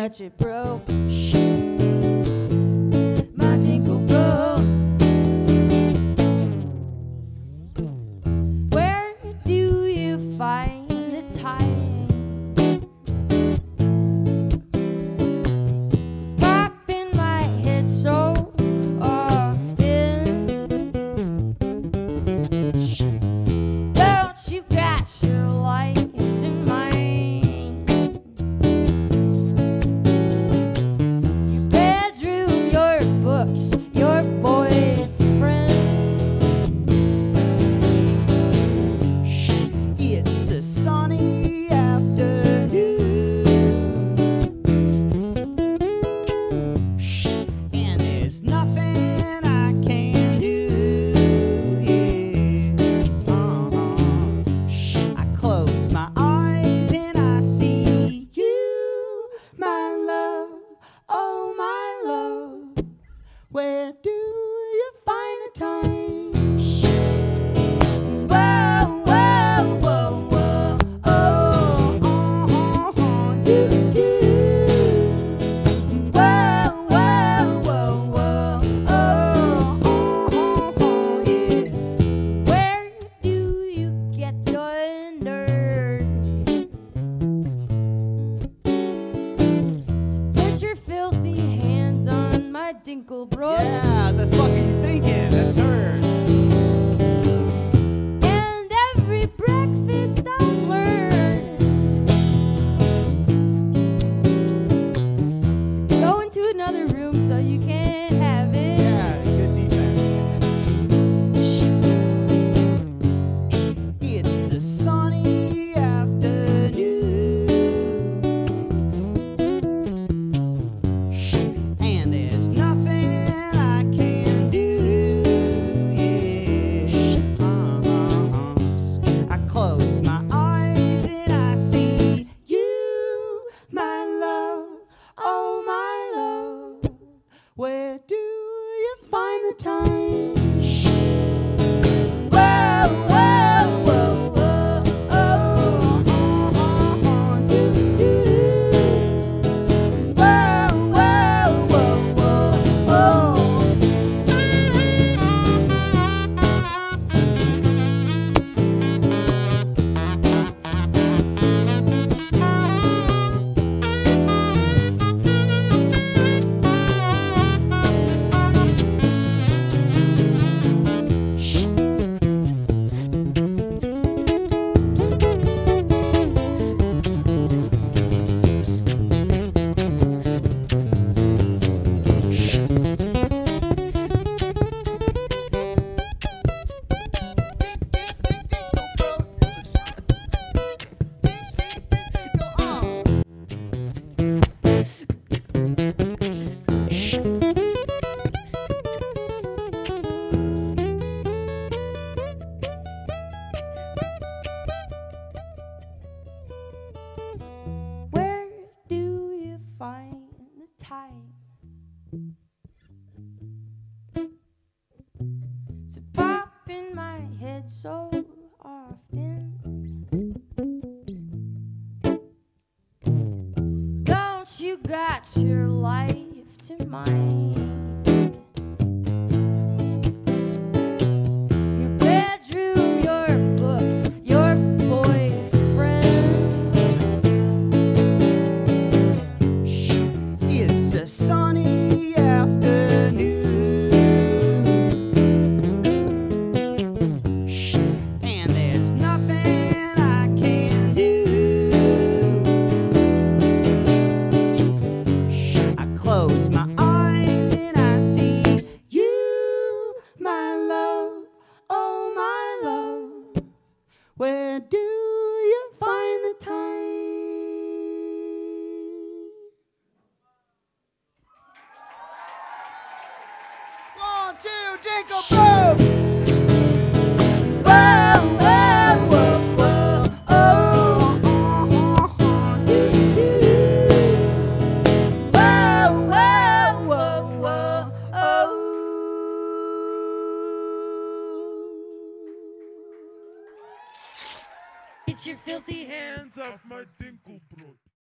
touch it, bro. My Dinkelbrot. Where do you find the time to pop in my head so often? Don't you got your life in mind? Your bedroom, your books, your boyfriend. It's a sunny afternoon, and there's nothing I can do. Yeah. I close my eyes and I see you, my love, oh my love. Where do you find the time? Whoa, whoa, whoa, whoa, oh, do, do. Whoa, whoa, whoa, whoa, oh, Yeah. where do you get your nerve to put your filthy hands on my Dinkelbrot? Yeah, the fuck are you thinking? That's hers. And every breakfast I've learned to go into another room so you can't have it. Yeah, good defense. It's a sunny afternoon, and there's nothing I can do. Yeah. I close my eyes and I see you, my love, oh my love. Where do you find the time? Whoa, whoa, whoa, whoa, Do, do. whoa, whoa, whoa, whoa, Where do you find the time to pop in my head so often? Don't you got your life to mind? Your bedroom, your books, your boyfriend. It's a sunny afternoon, and there's nothing I can do. I close my eyes and I see you, my love, oh my love. Where do you find the time? One, two, Dinkelbrot! Whoa, whoa, whoa, whoa, oh, Do, do. whoa, whoa, whoa, whoa, oh. Get your filthy hands off my Dinkelbrot.